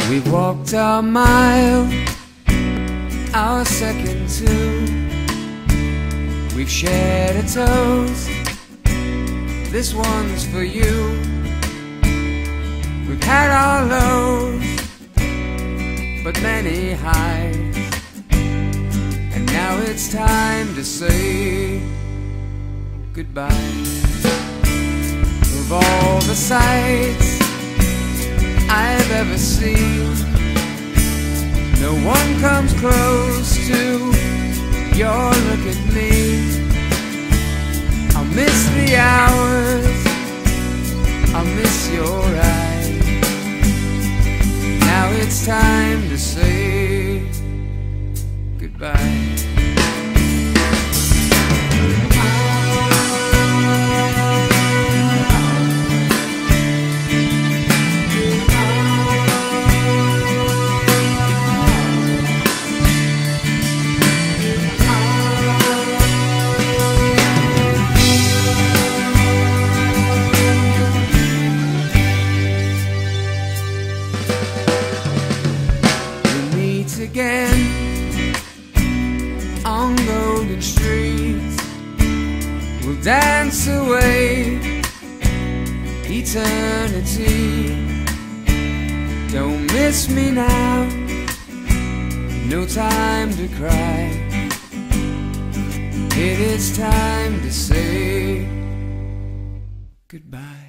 We've walked our mile, our second two. We've shared a toast, this one's for you. We've had our lows, but many highs, and now it's time to say goodbye. Of all the sights I've ever seen, no one comes close to your look at me. I'll miss the hours, I'll miss your eyes. Now it's time to say goodbye. Again on golden streets, we'll dance away eternity. Don't miss me now, no time to cry. It is time to say goodbye.